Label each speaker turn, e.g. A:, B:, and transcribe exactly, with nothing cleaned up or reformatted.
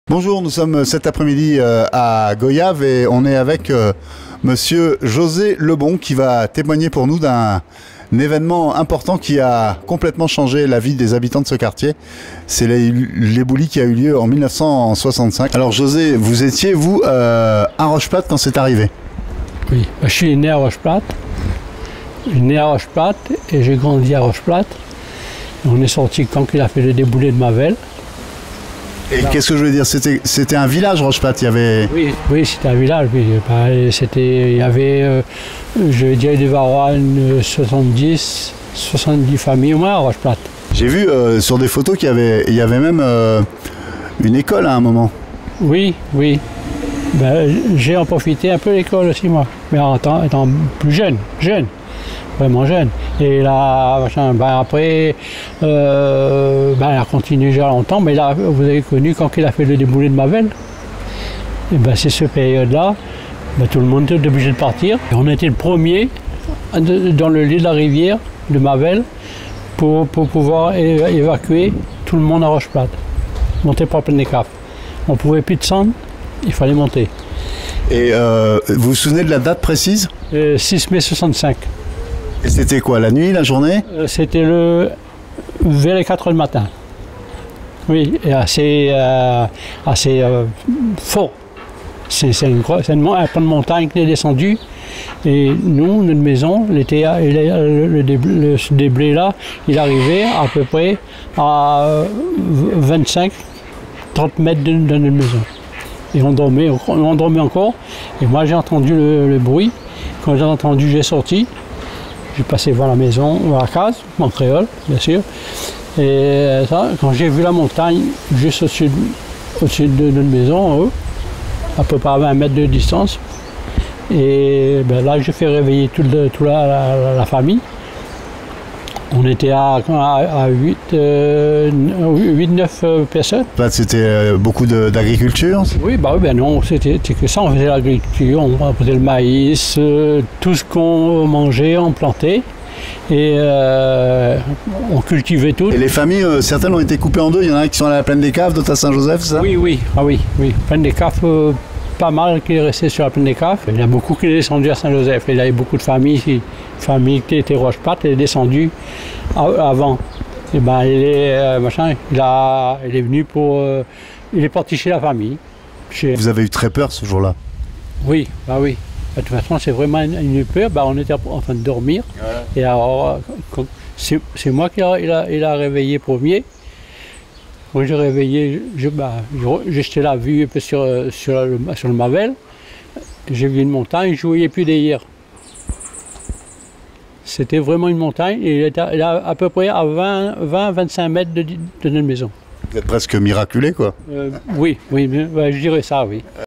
A: Bonjour, nous sommes cet après-midi euh, à Goyave et on est avec euh, monsieur José Lebon qui va témoigner pour nous d'un événement important qui a complètement changé la vie des habitants de ce quartier. C'est l'éboulis qui a eu lieu en mille neuf cent soixante-cinq. Alors José, vous étiez vous euh, à Roche-Plate quand c'est arrivé?
B: Oui, je suis né à Roche-Plate. Je suis né à Roche-Plate et j'ai grandi à Roche-Plate. On est sorti quand il a fait le déboulé de Mavel.
A: Et qu'est-ce que je veux dire? C'était un village, Roche-Plate, il y avait...
B: Oui, oui c'était un village. Oui. Il y avait, euh, je vais dire, des Varoines, soixante-dix, soixante-dix familles au moins à Roche-Plate.
A: J'ai vu euh, sur des photos qu'il y avait, il y avait même euh, une école à un moment. Oui,
B: oui. Ben, j'ai en profité un peu l'école aussi, moi. Mais en étant, étant plus jeune, jeune. Vraiment jeune. Et là, ben après, euh, ben elle a continué déjà longtemps, mais là, vous avez connu quand il a fait le déboulé de Mavel. Et ben c'est cette période-là, ben tout le monde était obligé de partir. Et on était le premier dans le lit de la rivière de Mavel pour, pour pouvoir évacuer tout le monde à Roche-Plate. Monter par plein des caves. On ne pouvait plus descendre, il fallait monter.
A: Et euh, vous vous souvenez de la date précise?
B: euh, six mai soixante-cinq.
A: Et c'était quoi, la nuit, la journée? euh,
B: C'était le vers les quatre heures du matin. Oui, et assez, euh, assez euh, fort. C'est une, une, un pan de montagne qui est descendu. Et nous, notre maison, l'été, le, le, le, ce déblai là, il arrivait à peu près à vingt-cinq à trente mètres de, de notre maison. Et on dormait, on dormait encore. Et moi, j'ai entendu le, le bruit. Quand j'ai entendu, j'ai sorti. J'ai passé voir la maison, voir la case, Montréal, bien sûr. Et ça, quand j'ai vu la montagne juste au-dessus de, au-dessus de notre maison, en haut, à peu près à vingt mètres de distance, et ben là, j'ai fait réveiller toute tout la, la, la famille. On était à, à, à huit neuf personnes.
A: C'était beaucoup d'agriculture?
B: Oui, bah oui, ben non, c'était que ça, on faisait l'agriculture, on faisait le maïs, euh, tout ce qu'on mangeait, on plantait. Et euh, on cultivait tout.
A: Et les familles, euh, certaines ont été coupées en deux, il y en a qui sont à la plaine des Caves, d'autres à Saint-Joseph, ça?
B: Oui, oui, ah oui, oui. Plaine des Caves, euh, pas mal qui est resté sur la plaine des Caves. Il y en a beaucoup qui est descendu à Saint-Joseph. Il y avait beaucoup de familles, familles qui étaient Roche-Plate, elle est descendue avant. Et ben, il est, euh, machin, il, a, il est venu pour... Euh, il est parti chez la famille. Chez...
A: Vous avez eu très peur ce jour-là?
B: Oui, bah oui. De toute façon, c'est vraiment une, une peur. Bah, on était en train de dormir. Ouais. Et alors, c'est moi qui a, il a, il a réveillé premier. Quand j'ai réveillé, j'ai bah, jeté la vue un peu sur, sur, le, sur le Mavel. J'ai vu une montagne, je ne voyais plus d'hier. C'était vraiment une montagne et il était à, il a à peu près à vingt à vingt-cinq mètres de, de notre maison.
A: Vous êtes presque miraculé, quoi.
B: Euh, oui, oui, je dirais ça, oui.